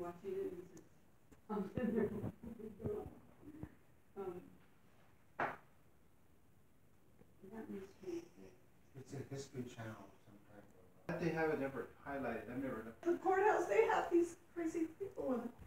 watching it, and it's something there. That mystery. It's a History Channel, some kind of. They haven't ever highlighted. I've never. The courthouse, they have these crazy people in it.